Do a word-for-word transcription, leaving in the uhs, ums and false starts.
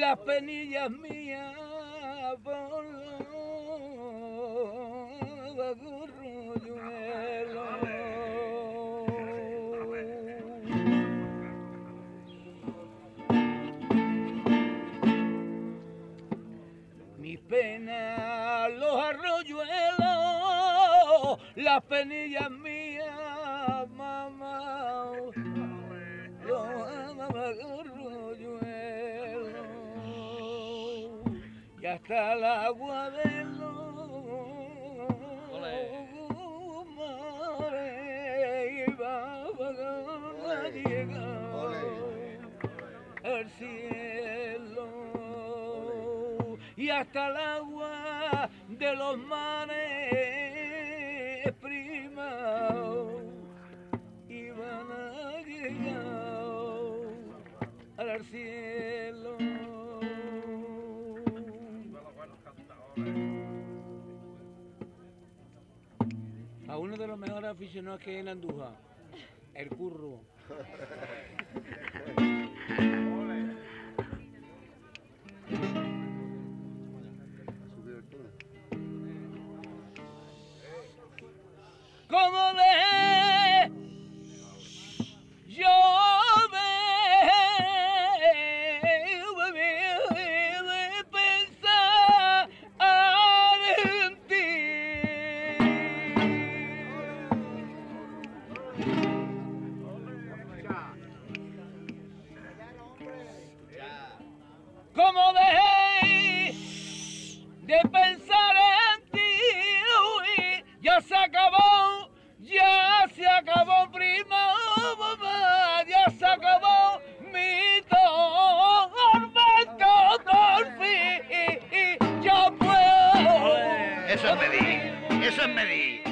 las penillas mías por los arroyuelos. Mis penas, los arroyuelos, las penillas mías, mamá, los arroyuelos, y hasta el agua de los mares iba a llegar al cielo. Y hasta el agua de los mares, prima, iban a llegar al cielo. A uno de los mejores aficionados que hay en Andújar, el Curro. Como dejé yo de pensar en ti, como dejé de pensar en ti, ya se acabó, ya se acabó, prima, ya se acabó mi tormento, por fin, ya puedo. Eso es medir, eso es medir.